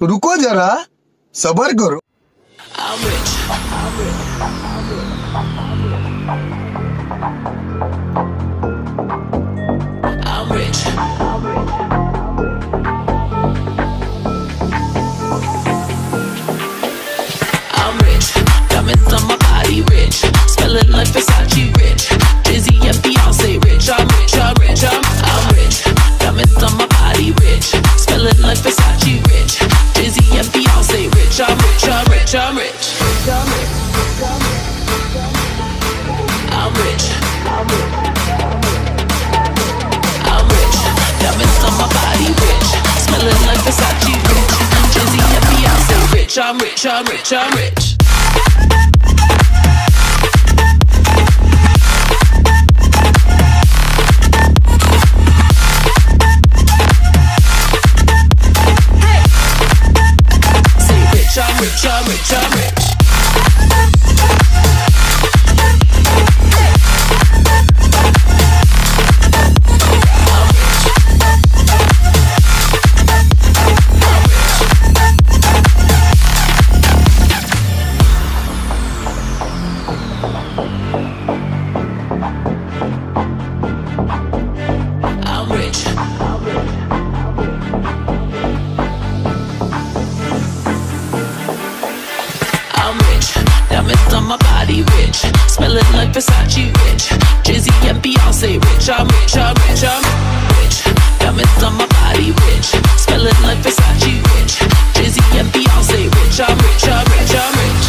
रुको जरा, सबर करो। I'm rich. I'm rich. I'm rich. I'm rich. Diamonds on my body rich. Smelling like Versace rich. Dizzy and Beyonce rich. I'm rich. I'm rich. I'm rich. Diamonds on my body rich. Smelling like Versace rich. Dizzy and Beyonce rich. I'm rich. I'm rich. I'm rich. I'm rich. I'm rich. Diamonds on my body rich. Smelling like Versace rich. Dizzy and Beyonce rich. I'm rich. I'm rich. I'm rich. I'm rich, I'm rich, I'm rich. I'm rich. I'm rich, diamonds on my body rich, smelling like Versace rich, Jay-Z and Beyonce rich. I'm rich, I'm rich, I'm rich, diamonds on my body rich, smelling like Versace rich, Jay-Z and Beyonce rich. I'm rich, I'm rich, I'm rich.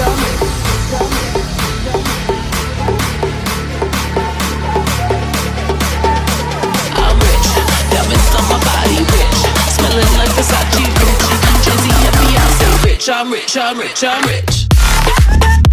I'm rich, diamonds on my body rich, smelling like Versace rich, Jay-Z and Beyonce rich. I'm rich, I'm rich, I'm rich.